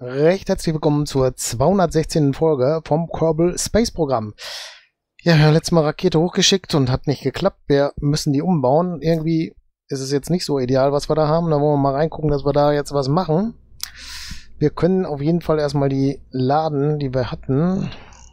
Recht herzlich willkommen zur 216. Folge vom Kerbal Space Programm. Ja, letztes Mal Rakete hochgeschickt und hat nicht geklappt. Wir müssen die umbauen. Irgendwie ist es jetzt nicht so ideal, was wir da haben. Da wollen wir mal reingucken, dass wir da jetzt was machen. Wir können auf jeden Fall erstmal die laden, die wir hatten.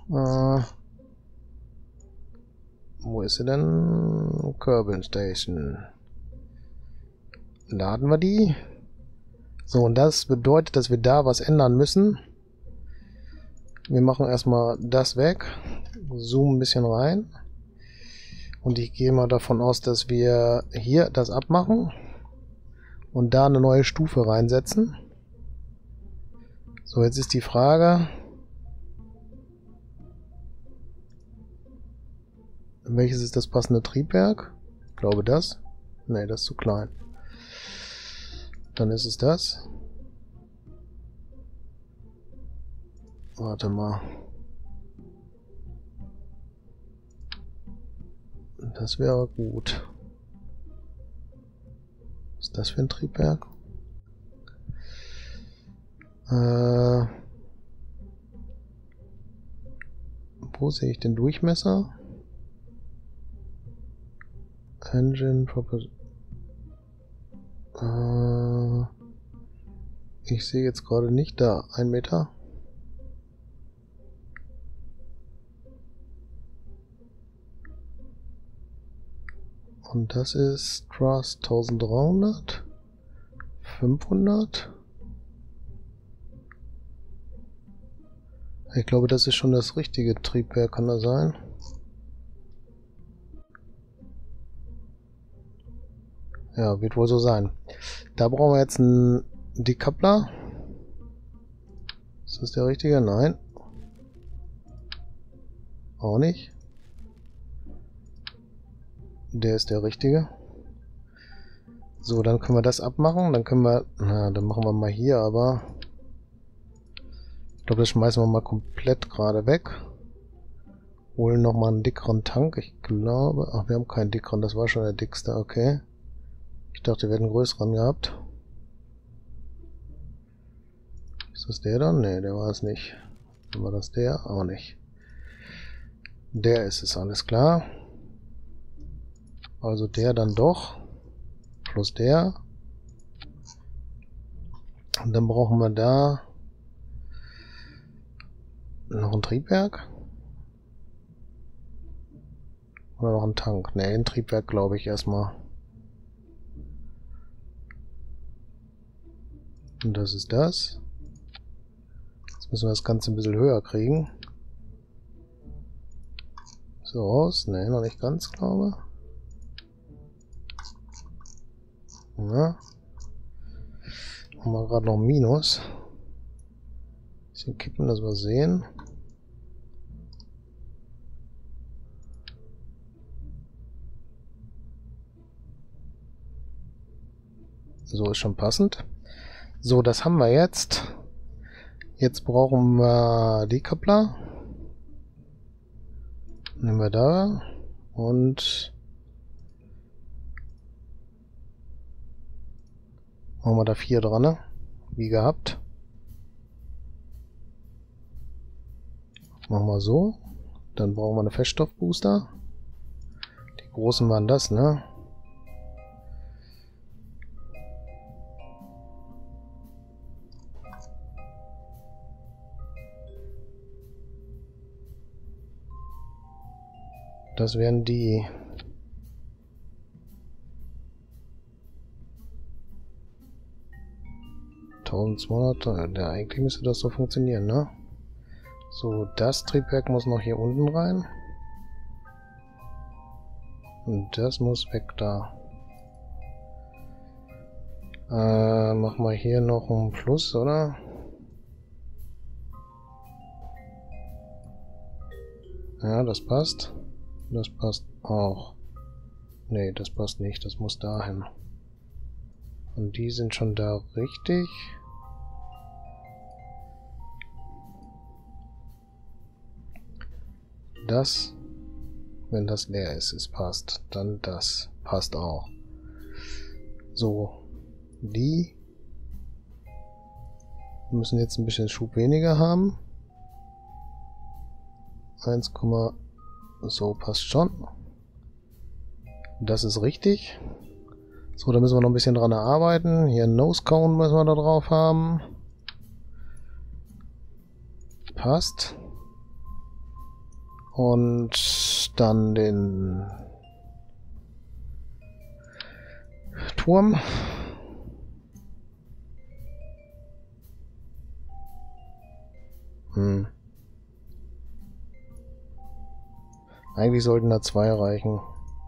Wo ist sie denn? Kerbal Station. Laden wir die? So, und das bedeutet, dass wir da was ändern müssen. Wir machen erstmal das weg. Zoomen ein bisschen rein. Und ich gehe mal davon aus, dass wir hier das abmachen. Und da eine neue Stufe reinsetzen. So, jetzt ist die Frage. Welches ist das passende Triebwerk? Ich glaube das. Ne, das ist zu klein. Dann ist es das. Warte mal. Das wäre gut. Was ist das für ein Triebwerk? Wo sehe ich den Durchmesser? Engine Property. Ich sehe jetzt gerade nicht da. 1 Meter. Und das ist Thrust 1300. 500. Ich glaube, das ist schon das richtige Triebwerk, kann das sein? Ja, wird wohl so sein. Da brauchen wir jetzt einen Decoupler. Ist das der richtige? Nein. Auch nicht. Der ist der richtige. So, dann können wir das abmachen. Dann können wir... Na, dann machen wir mal hier, aber... Ich glaube, das schmeißen wir mal komplett gerade weg. Holen nochmal einen dickeren Tank. Ich glaube... Ach, wir haben keinen dickeren. Das war schon der dickste. Okay. Ich dachte, wir hätten einen größeren gehabt. Ist das der dann? Ne, der war es nicht. War das der? Auch nicht. Der ist es, alles klar. Also der dann doch. Plus der. Und dann brauchen wir da noch ein Triebwerk. Oder noch ein Tank. Ne, ein Triebwerk glaube ich erstmal. Und das ist das. Jetzt müssen wir das Ganze ein bisschen höher kriegen. So raus. Ne, noch nicht ganz, glaube ich. Ja. Haben wir gerade noch ein Minus. Bisschen kippen, dass wir sehen. So ist schon passend. So, das haben wir jetzt. Jetzt brauchen wir Decoupler. Nehmen wir da. Und machen wir da 4 dran, ne? Wie gehabt. Machen wir so. Dann brauchen wir eine Feststoffbooster. Die großen waren das, ne? Das wären die. Ja, eigentlich müsste das so funktionieren, ne? So, das Triebwerk muss noch hier unten rein. Und das muss weg da. Machen wir hier noch einen Fluss, oder? Ja, das passt. Das passt auch. Nee, das passt nicht. Das muss dahin. Und die sind schon da richtig. Das, wenn das leer ist, es passt. Dann das passt auch. So, die Wir müssen jetzt ein bisschen Schub weniger haben. 1, so passt schon. Das ist richtig. So, da müssen wir noch ein bisschen dran arbeiten. Hier ein Nose Cone müssen wir da drauf haben. Passt. Und dann den Turm. Eigentlich sollten da 2 reichen.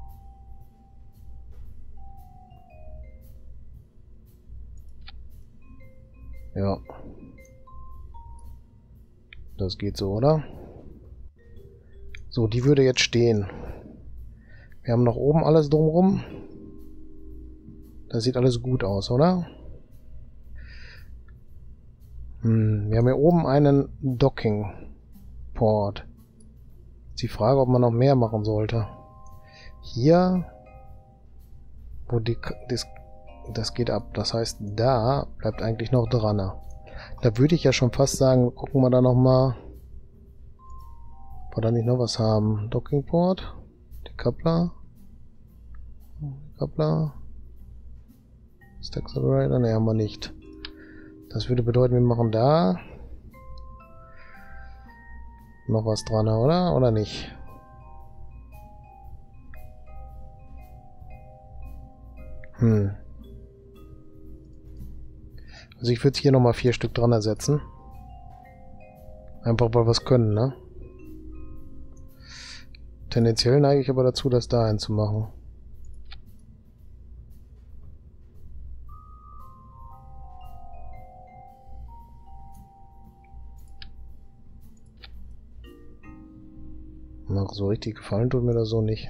Ja. Das geht so, oder? So, die würde jetzt stehen. Wir haben noch oben alles drumrum. Das sieht alles gut aus, oder? Wir haben hier oben einen Docking-Port. Ist die Frage, ob man noch mehr machen sollte. Hier, wo das geht ab. Das heißt, da bleibt eigentlich noch dran. Da würde ich ja schon fast sagen, gucken wir da nochmal, ob wir da nicht noch was haben. Docking-Port, Decoupler, Stack Separator, ne, haben wir nicht. Das würde bedeuten, wir machen da noch was dran, oder? Oder nicht? Also ich würde hier nochmal 4 Stück dran ersetzen. Einfach weil wir es können, ne? Tendenziell neige ich aber dazu, das da einzumachen. Ach, so richtig gefallen tut mir das so nicht.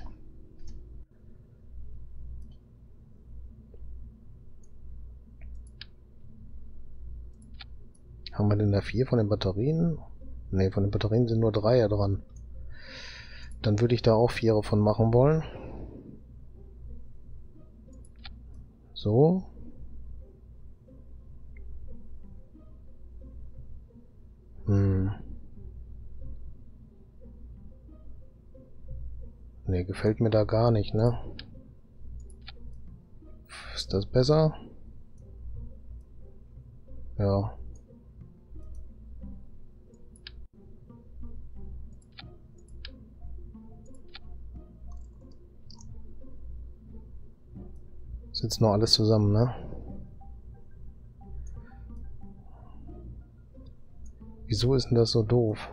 Haben wir denn da 4 von den Batterien? Ne, von den Batterien sind nur 3 dran. Dann würde ich da auch 4 von machen wollen. So. Ne, gefällt mir da gar nicht, ne? Ist das besser? Ja. Ist jetzt noch alles zusammen, ne? Wieso ist denn das so doof?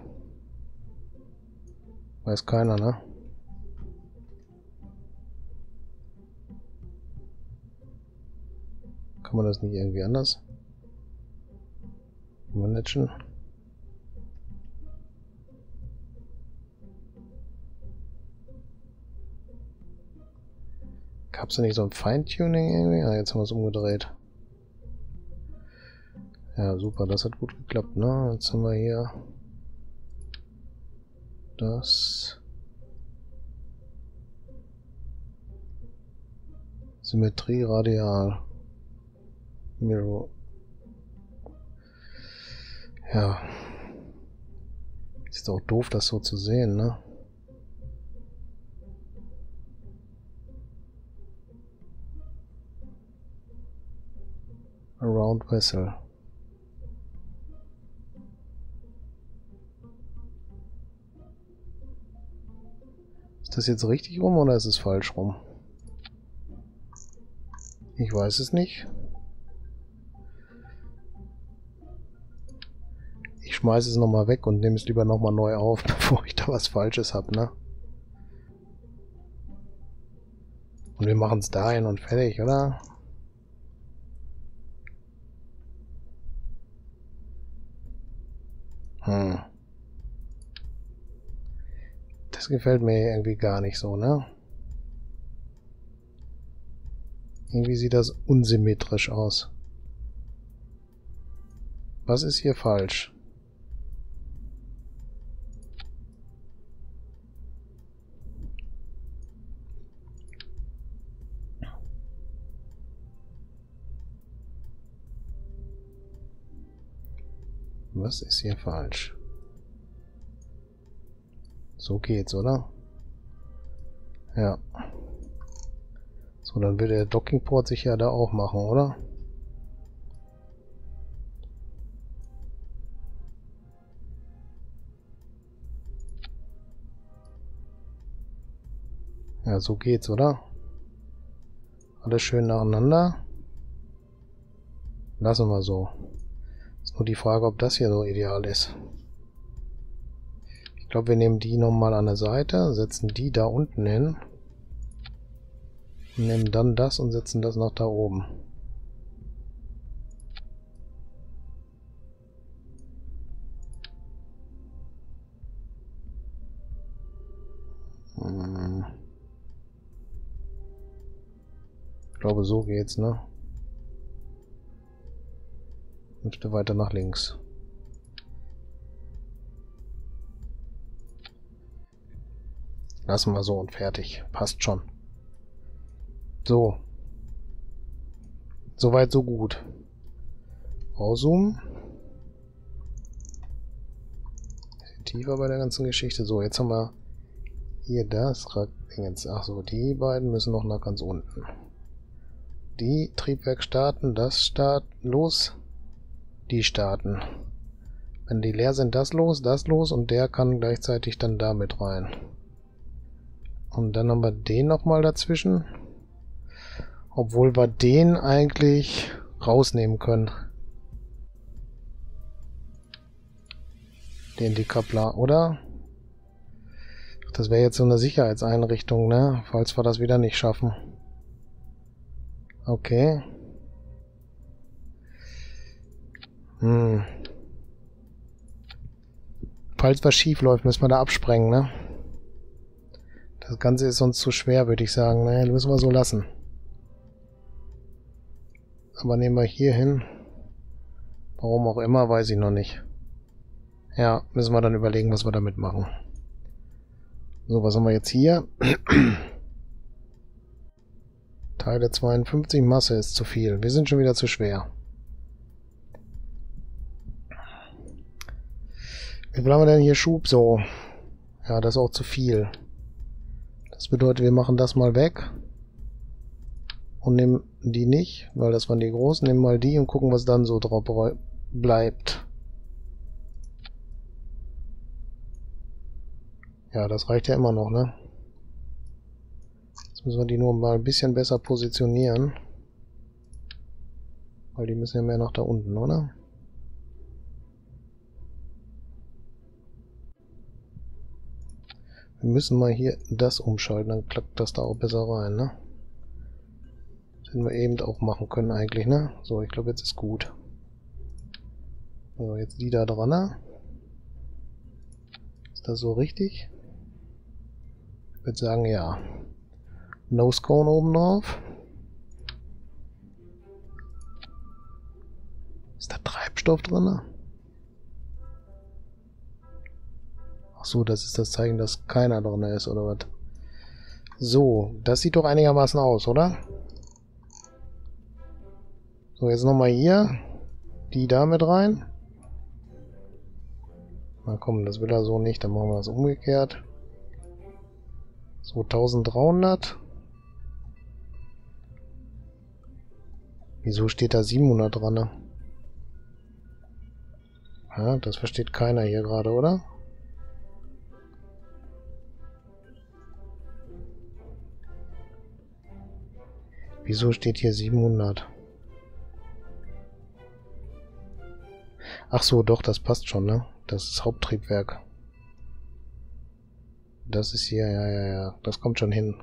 Weiß keiner, ne? Kann man das nicht irgendwie anders managen? Gab es da nicht so ein Feintuning irgendwie? Ah, jetzt haben wir es umgedreht. Ja, super, das hat gut geklappt, ne? Jetzt haben wir hier das Symmetrie radial. Mirror. Ja. Ist auch doof, das so zu sehen, ne? Around Vessel. Ist das jetzt richtig rum oder ist es falsch rum? Ich weiß es nicht. Ich schmeiße es nochmal weg und nehme es lieber nochmal neu auf, bevor ich da was Falsches habe, ne? Und wir machen es dahin und fertig, oder? Das gefällt mir irgendwie gar nicht so, ne? Irgendwie sieht das unsymmetrisch aus. Was ist hier falsch? Was ist hier falsch? So geht's, oder? Ja. So, dann würde der Dockingport sich ja da auch machen, oder? Ja, so geht's, oder? Alles schön nacheinander. Lassen wir so. Ist nur die Frage, ob das hier so ideal ist. Ich glaube, wir nehmen die nochmal an der Seite, setzen die da unten hin. Und nehmen dann das und setzen das nach da oben. Ich glaube, so geht's, ne? Ein Stück weiter nach links. Lassen wir so und fertig. Passt schon. So. Soweit, so gut. Rauszoomen. Bisschen tiefer bei der ganzen Geschichte. So, jetzt haben wir hier das Dingens. Ach so, die beiden müssen noch nach ganz unten. Die Triebwerk starten, das starten, los. Die starten. Wenn die leer sind, das los und der kann gleichzeitig dann da mit rein. Und dann haben wir den nochmal dazwischen. Obwohl wir den eigentlich rausnehmen können. Den Decoupler, oder? Das wäre jetzt so eine Sicherheitseinrichtung, ne? Falls wir das wieder nicht schaffen. Okay. Falls was schief läuft, müssen wir da absprengen, ne? Das Ganze ist sonst zu schwer, würde ich sagen. Ne, das müssen wir so lassen. Aber nehmen wir hier hin. Warum auch immer, weiß ich noch nicht. Ja, müssen wir dann überlegen, was wir damit machen. So, was haben wir jetzt hier? Teile 52, Masse ist zu viel. Wir sind schon wieder zu schwer. Wie viel haben wir denn hier Schub so? Ja, das ist auch zu viel. Das bedeutet, wir machen das mal weg. Und nehmen die nicht, weil das waren die großen. Nehmen mal die und gucken, was dann so drauf bleibt. Ja, das reicht ja immer noch, ne? Jetzt müssen wir die nur mal ein bisschen besser positionieren. Weil die müssen ja mehr nach da unten, oder? Wir müssen mal hier das umschalten, dann klappt das da auch besser rein, ne? Das hätten wir eben auch machen können eigentlich, ne? So, ich glaube, jetzt ist gut. So, jetzt die da dran, ne? Ist das so richtig? Ich würde sagen, ja. Nose Cone oben drauf. Ist da Treibstoff drin? Ach so, das ist das Zeichen, dass keiner drin ist, oder was? So, das sieht doch einigermaßen aus, oder? So, jetzt nochmal hier. Die da mit rein. Na komm, das will er so nicht, dann machen wir das umgekehrt. So, 1300. Wieso steht da 700 dran, ne? Ja, das versteht keiner hier gerade, oder? Wieso steht hier 700? Ach so, doch, das passt schon, ne? Das ist Haupttriebwerk. Das ist hier, ja. Das kommt schon hin.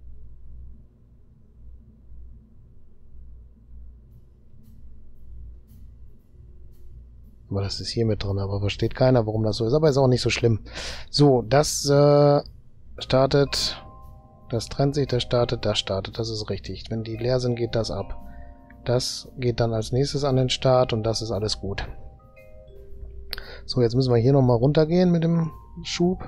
Aber das ist hier mit drin, aber versteht keiner, warum das so ist. Aber ist auch nicht so schlimm. So, das startet... Das trennt sich, das startet, das startet. Das ist richtig. Wenn die leer sind, geht das ab. Das geht dann als nächstes an den Start und das ist alles gut. So, jetzt müssen wir hier nochmal runtergehen mit dem Schub.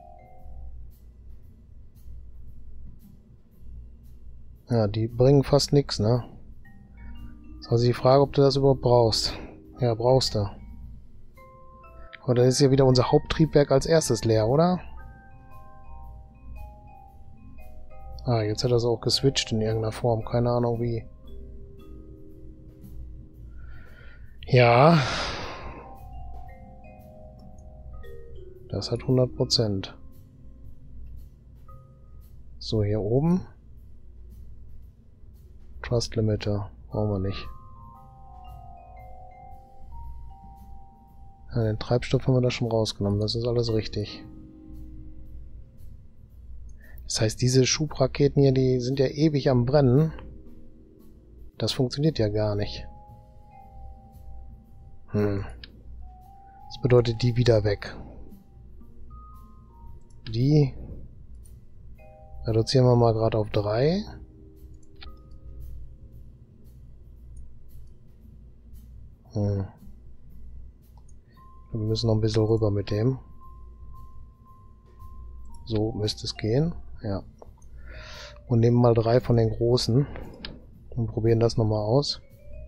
Ja, die bringen fast nichts, ne? Jetzt ist also die Frage, ob du das überhaupt brauchst. Ja, brauchst du. Aber dann ist ja wieder unser Haupttriebwerk als erstes leer, oder? Ah, jetzt hat er es auch geswitcht in irgendeiner Form. Keine Ahnung wie. Ja. Das hat 100%. So, hier oben. Trust Limiter. Brauchen wir nicht. Ja, den Treibstoff haben wir da schon rausgenommen. Das ist alles richtig. Das heißt, diese Schubraketen hier, die sind ja ewig am Brennen. Das funktioniert ja gar nicht. Das bedeutet, die wieder weg. Die reduzieren wir mal gerade auf 3. Wir müssen noch ein bisschen rüber mit dem. So müsste es gehen. Ja. Und nehmen mal 3 von den großen und probieren das nochmal aus.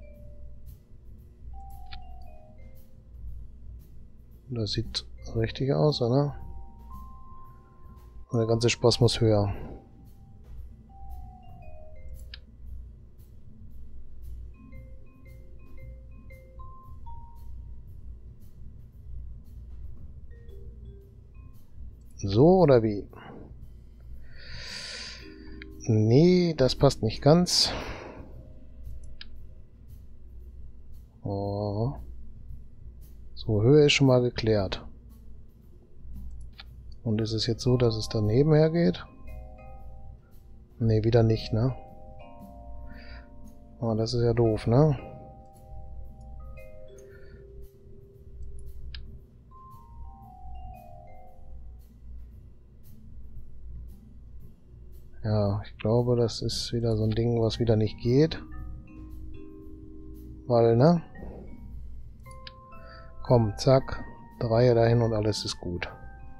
Das sieht richtig aus, oder? Und der ganze Spaß muss höher. So oder wie? Nee, das passt nicht ganz. Oh. So, Höhe ist schon mal geklärt. Und ist es jetzt so, dass es daneben hergeht? Nee, wieder nicht, ne? Oh, das ist ja doof, ne? Ja, ich glaube, das ist wieder so ein Ding, was wieder nicht geht. Weil, ne? Komm, zack. 3 dahin und alles ist gut.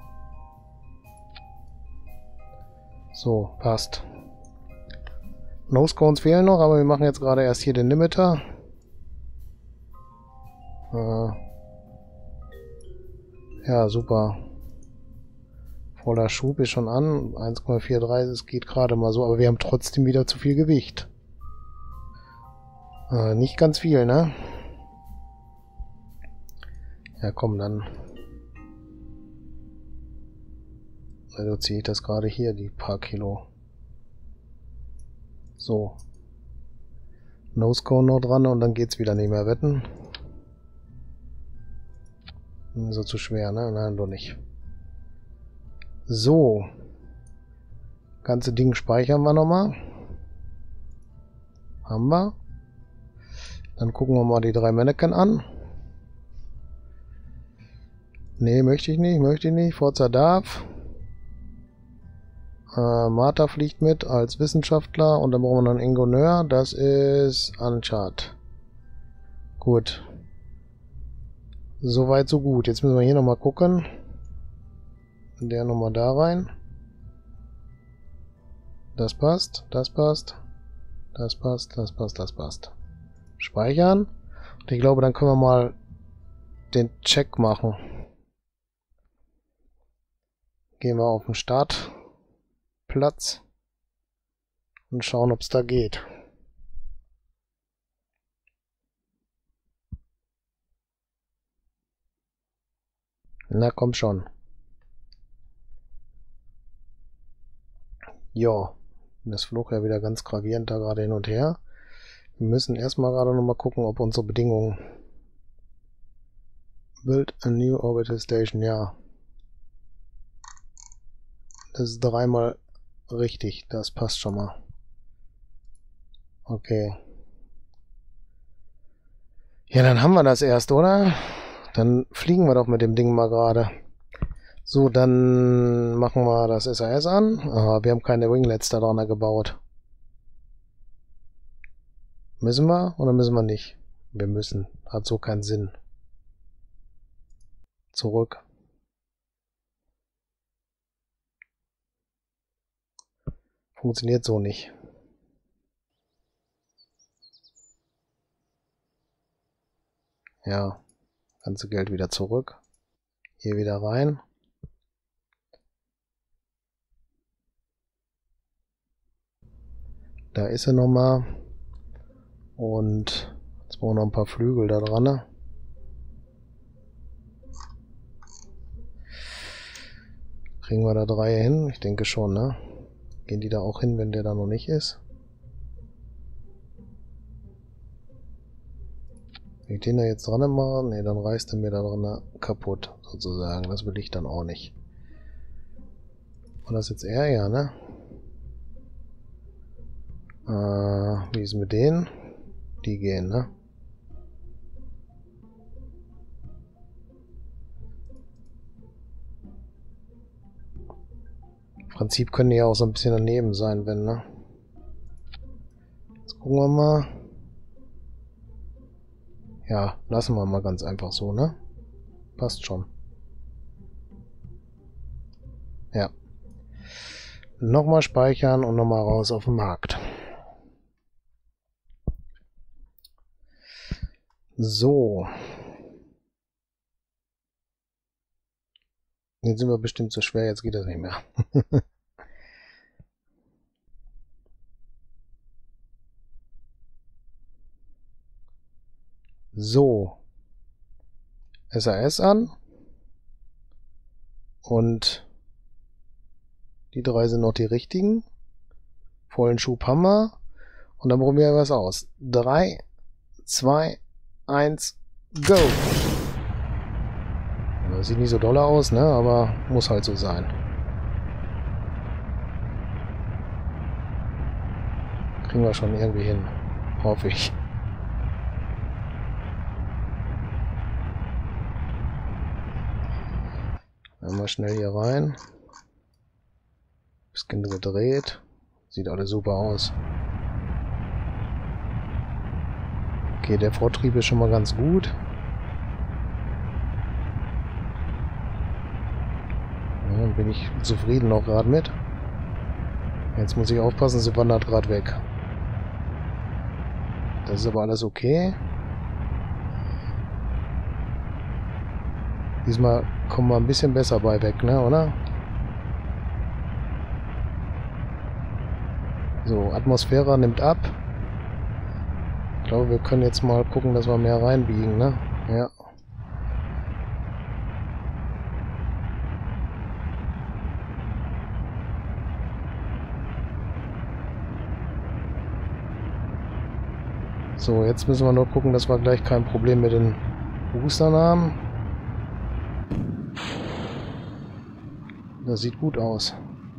So, passt. No-Scones fehlen noch, aber wir machen jetzt gerade erst hier den Limiter. Ja, super. Voller Schub ist schon an. 1,43, es geht gerade mal so, aber wir haben trotzdem wieder zu viel Gewicht. Nicht ganz viel, ne? Ja, komm, dann reduziere ich das gerade hier, die paar Kilo. So. No-Scone noch dran und dann geht's wieder nicht mehr wetten. So zu schwer, ne? Nein, doch nicht. So. Ganze Ding speichern wir nochmal. Haben wir. Dann gucken wir mal die 3 Mannequin an. Nee, möchte ich nicht. Forza darf. Martha fliegt mit als Wissenschaftler und dann brauchen wir noch einen Ingenieur. Das ist Anchart. Gut. Soweit, so gut. Jetzt müssen wir hier nochmal gucken. Der nochmal da rein. Das passt, das passt. Das passt, das passt, das passt. Speichern. Und ich glaube, dann können wir mal den Check machen. Gehen wir auf den Startplatz und schauen, ob es da geht. Na komm schon. Jo, das flog ja wieder ganz gravierend da gerade hin und her. Wir müssen erstmal gerade nochmal gucken, ob unsere Bedingungen... Build a new orbital station, ja. Das ist 3-mal richtig, das passt schon mal. Okay. Ja, dann haben wir das erst, oder? Dann fliegen wir doch mit dem Ding mal gerade. So, dann machen wir das SAS an. Ah, wir haben keine Winglets da dran gebaut. Müssen wir oder müssen wir nicht? Wir müssen. Hat so keinen Sinn. Zurück. Funktioniert so nicht. Ja. Ganze Geld wieder zurück. Hier wieder rein. Da ist er nochmal. Und jetzt brauchen wir noch ein paar Flügel da dran. Ne? Kriegen wir da 3 hin? Ich denke schon, ne? Gehen die da auch hin, wenn der da noch nicht ist? Wenn ich den da jetzt dran mache, ne, dann reißt er mir da dran kaputt, sozusagen. Das will ich dann auch nicht. Und das ist jetzt er, ja, ne? Wie ist mit denen? Die gehen, ne? Im Prinzip können die ja auch so ein bisschen daneben sein, wenn, ne? Jetzt gucken wir mal. Ja, lassen wir mal ganz einfach so, ne? Passt schon. Ja. Nochmal speichern und nochmal raus auf den Markt. So. Jetzt sind wir bestimmt so schwer, jetzt geht das nicht mehr. So. SAS an. Und die 3 sind noch die richtigen. Vollen Schub haben wir. Und dann probieren wir was aus. 3, 2, 1, go! Das sieht nicht so doll aus, ne? Aber muss halt so sein. Kriegen wir schon irgendwie hin. Hoffe ich. Dann mal schnell hier rein. Bisschen gedreht. Sieht alles super aus. Okay, der Vortrieb ist schon mal ganz gut. Ja, bin ich zufrieden noch gerade mit. Jetzt muss ich aufpassen, sie wandert gerade weg. Das ist aber alles okay. Diesmal kommen wir ein bisschen besser bei weg, ne, oder? So, Atmosphäre nimmt ab. Ich glaube, wir können jetzt mal gucken, dass wir mehr reinbiegen, ne? Ja. So, jetzt müssen wir nur gucken, dass wir gleich kein Problem mit den Boostern haben. Das sieht gut aus.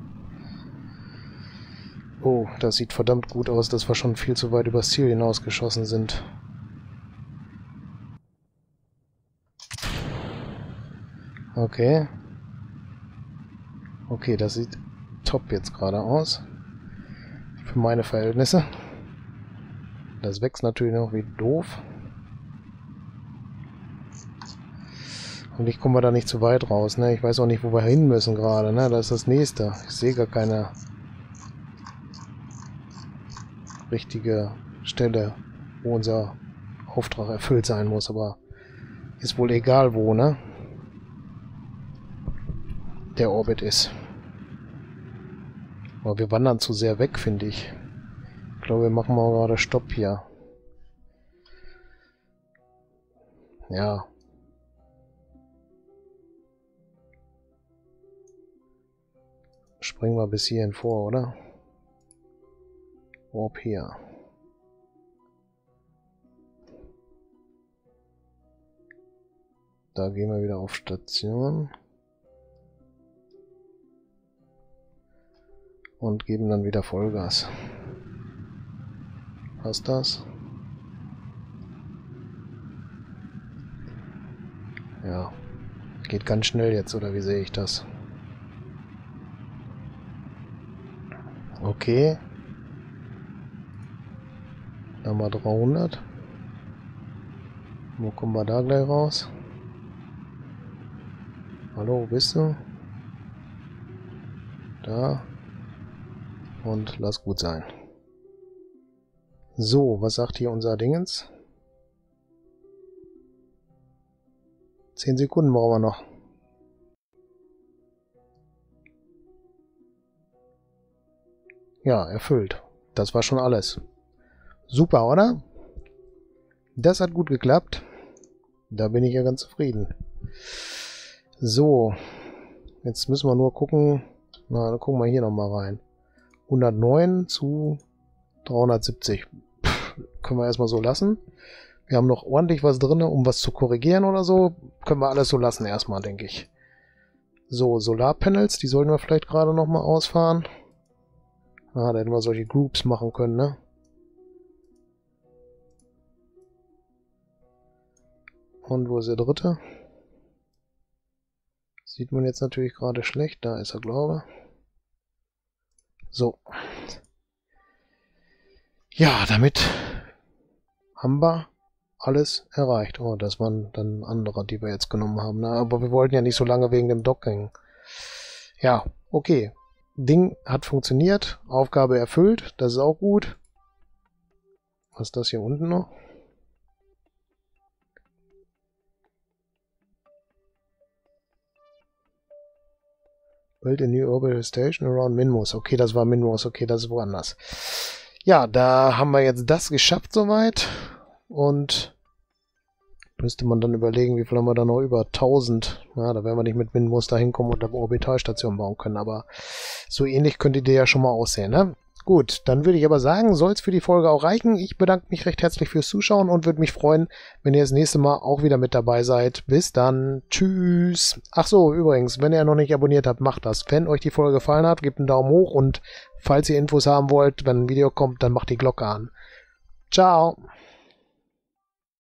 Oh, das sieht verdammt gut aus, dass wir schon viel zu weit übers Ziel hinausgeschossen sind. Okay. Okay, das sieht top jetzt gerade aus. Für meine Verhältnisse. Das wächst natürlich noch wie doof. Und ich komme da nicht zu weit raus, ne? Ich weiß auch nicht, wo wir hin müssen gerade, ne? Das ist das nächste. Ich sehe gar keine richtige Stelle, wo unser Auftrag erfüllt sein muss, aber ist wohl egal wo, ne? Der Orbit ist. Aber wir wandern zu sehr weg, finde ich. Ich glaube, wir machen mal gerade Stopp hier. Ja. Springen wir bis hierhin vor, oder? Warp hier. Da gehen wir wieder auf Station. Und geben dann wieder Vollgas. Passt das? Ja. Geht ganz schnell jetzt, oder wie sehe ich das? Okay. Dann mal 300. Wo kommen wir da gleich raus? Hallo, wo bist du? Da. Und lass gut sein. So, was sagt hier unser Dingens? 10 Sekunden brauchen wir noch. Ja, erfüllt. Das war schon alles. Super, oder? Das hat gut geklappt. Da bin ich ja ganz zufrieden. So. Jetzt müssen wir nur gucken. Na, dann gucken wir hier nochmal rein. 109 zu 370. Können wir erstmal so lassen. Wir haben noch ordentlich was drin, um was zu korrigieren oder so. Können wir alles so lassen erstmal, denke ich. So, Solarpanels, die sollten wir vielleicht gerade nochmal ausfahren. Ah, da hätten wir solche Groups machen können, ne? Und wo ist der dritte? Sieht man jetzt natürlich gerade schlecht. Da ist er, glaube ich. So. Ja, damit haben wir alles erreicht. Oh, das waren dann andere, die wir jetzt genommen haben. Ne? Aber wir wollten ja nicht so lange wegen dem Docking. Ja, okay. Ding hat funktioniert. Aufgabe erfüllt. Das ist auch gut. Was ist das hier unten noch? Build a new orbital station around Minmus. Okay, das war Minmus. Okay, das ist woanders. Ja, da haben wir jetzt das geschafft soweit. Und müsste man dann überlegen, wie viel haben wir da noch über 1000. Ja, da werden wir nicht mit Minmus da hinkommen und eine Orbitalstation bauen können. Aber so ähnlich könnte die ja schon mal aussehen, ne? Gut, dann würde ich aber sagen, soll es für die Folge auch reichen. Ich bedanke mich recht herzlich fürs Zuschauen und würde mich freuen, wenn ihr das nächste Mal auch wieder mit dabei seid. Bis dann. Tschüss. Ach so, übrigens, wenn ihr noch nicht abonniert habt, macht das. Wenn euch die Folge gefallen hat, gebt einen Daumen hoch und falls ihr Infos haben wollt, wenn ein Video kommt, dann macht die Glocke an. Ciao.